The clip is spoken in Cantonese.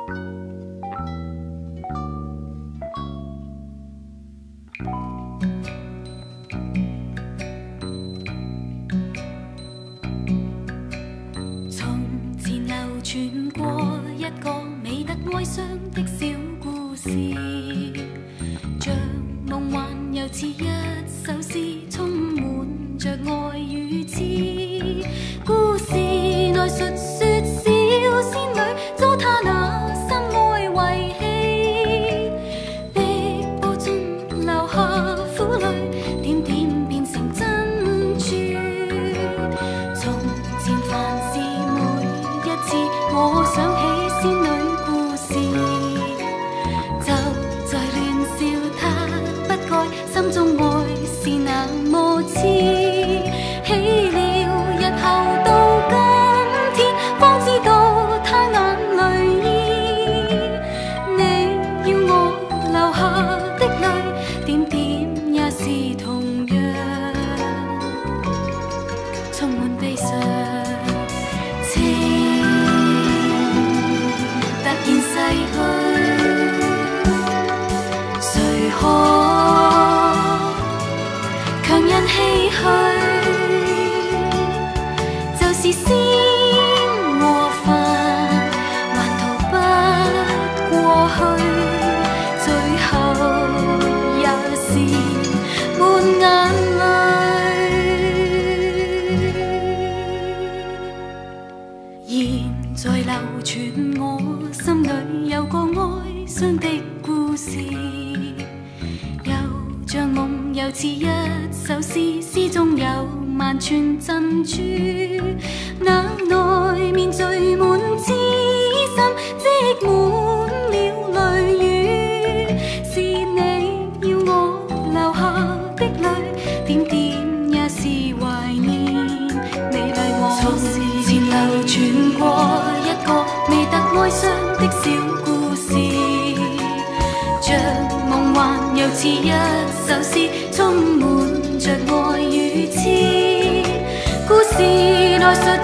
傳過一個美得哀傷的小故事，像夢幻又似一首詩，充滿着愛與痴。故事內述說小仙女遭他那深愛遺棄，碧波中流下苦淚，點點變成珍珠。從前凡事每一次我想起仙女故事，就在亂笑她不該，心中愛是那麼痴。起了日後到今天，方知道她眼淚意。你要我流下的淚，點點也是同樣，充滿悲傷。突然逝去，誰可強忍唏噓？就是仙和凡，還逃不過去，最後也是滿眼淚。現在流傳我心裏有個哀傷的故事，又像夢又似一首詩，詩中有萬串珍珠，那內面聚滿痴心，積滿了淚雨，是你要我流下的淚，點點也是懷念美麗往事。從前流傳過一個美得哀傷的小故事，像夢幻又似一首詩，充滿着愛與痴。故事內述